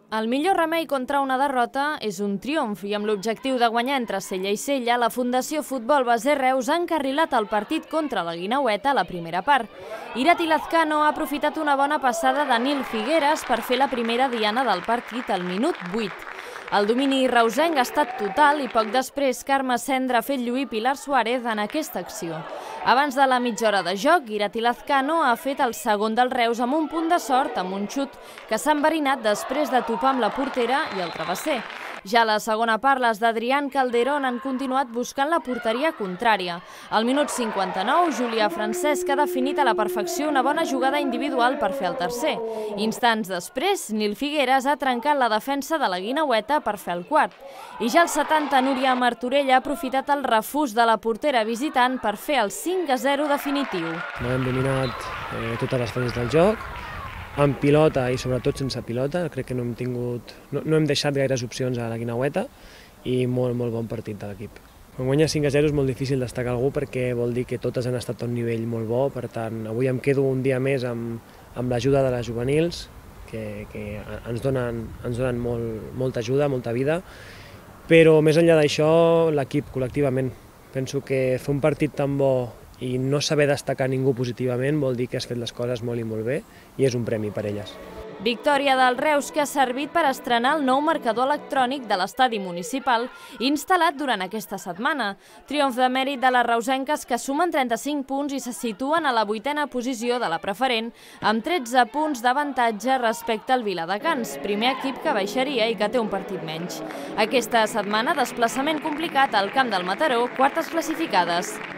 El millor remei contra una derrota és un triomf i amb l'objectiu de guanyar entre Sella i Sella, la Fundació Futbol Base Reus ha encarrilat el partit contra la Guineueta a la primera part. Irati Lazcano ha aprofitat una bona passada de Nil Figueres per fer la primera diana del partit al minut 8. El domini reusenc ha estat total i poc després Carme Cendra ha fet lluir Pilar Suárez en aquesta acció. Abans de la mitja hora de joc, Irati Lazcano ha fet el segon del Reus amb un punt de sort, amb un xut que s'ha enverinat després de topar amb la portera i el travesser. Ja a la segona part, les d'Adrián Calderón han continuat buscant la porteria contrària. Al minut 59, Julià Francesc ha definit a la perfecció una bona jugada individual per fer el tercer. Instants després, Nil Figueres ha trencat la defensa de la Guineueta per fer el quart. I ja al 70, Núria Martorell ha aprofitat el refús de la portera visitant per fer el 5-0 definitiu. Hem dominat totes les fases del joc, amb pilota i sobretot sense pilota. Crec que no hem deixat gaires opcions a la Guineueta i molt bon partit de l'equip. Quan guanya 5-0 és molt difícil destacar algú perquè vol dir que totes han estat a un nivell molt bo, per tant avui em quedo un dia més amb l'ajuda de les juvenils que ens donen molta ajuda, molta vida, però més enllà d'això l'equip col·lectivament. Penso que fer un partit tan bo i no saber destacar ningú positivament vol dir que has fet les coses molt i molt bé i és un premi per elles. Victòria del Reus que ha servit per estrenar el nou marcador electrònic de l'estadi municipal instal·lat durant aquesta setmana. Triomf de mèrit de les reusenques que sumen 35 punts i se situen a la 8a posició de la preferent amb 13 punts d'avantatge respecte al Viladecans, primer equip que baixaria i que té un partit menys. Aquesta setmana desplaçament complicat al camp del Mataró, quartes classificades.